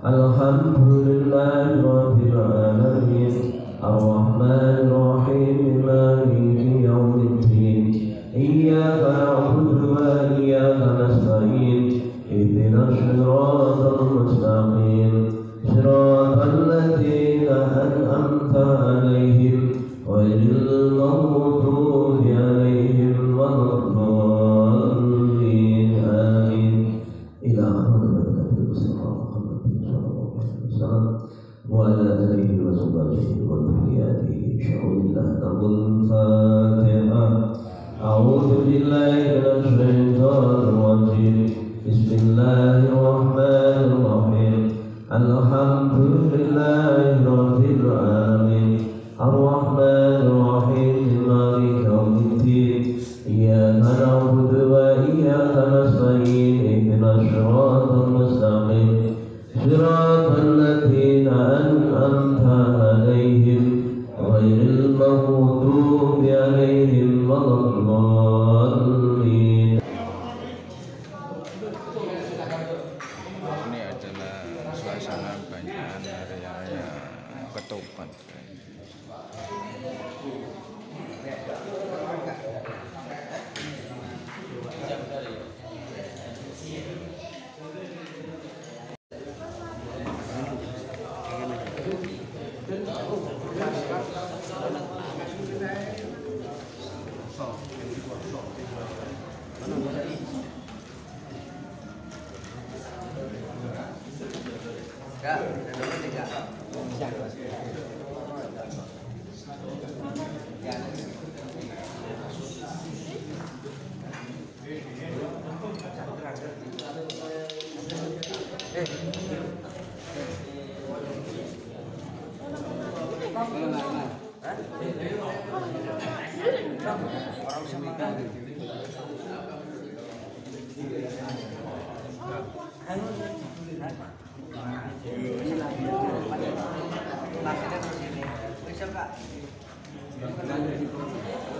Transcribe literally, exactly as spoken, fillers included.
Alhamdulillahi rabbil alamin. Ar-Rahmanir Rahim. Maliki yaumiddin. Iyyaka na'budu wa iyyaka nasta'in. Ihdinas siratal mustaqim. Siratal ladzina an'amta 'alaihim ghairil maghdubi 'alaihim waladdallin. Amin. Ila akhir Muhammad sallallahu alaihi wasallam wa ala alihi wa sahbihi wa dhurriyyatihi. Insyaallah naqul Fatihah. A'udzu billahi minasy syaithanir rajim. Bismillahirrahmanirrahim. Alhamdulillahi rabbil alamin. Ar-Rahmanir Rahim. Maliki yaumiddin. Iyyaka na'budu wa iyyaka nasta'in. Ihdinas siratal mustaqim. Siratal ladzina an'amta 'alaihim ghairil maghdubi 'alaihim waladdallin. Ini adalah suasana banyakan hari raya Ketupat. Masih ada di sini. Bisa enggak?